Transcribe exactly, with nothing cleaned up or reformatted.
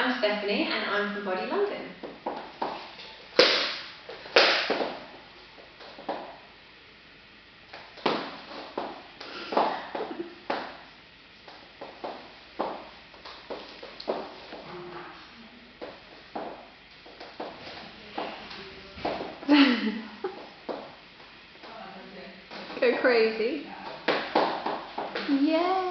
I'm Stephanie and I'm from Body London. Go crazy. Yeah.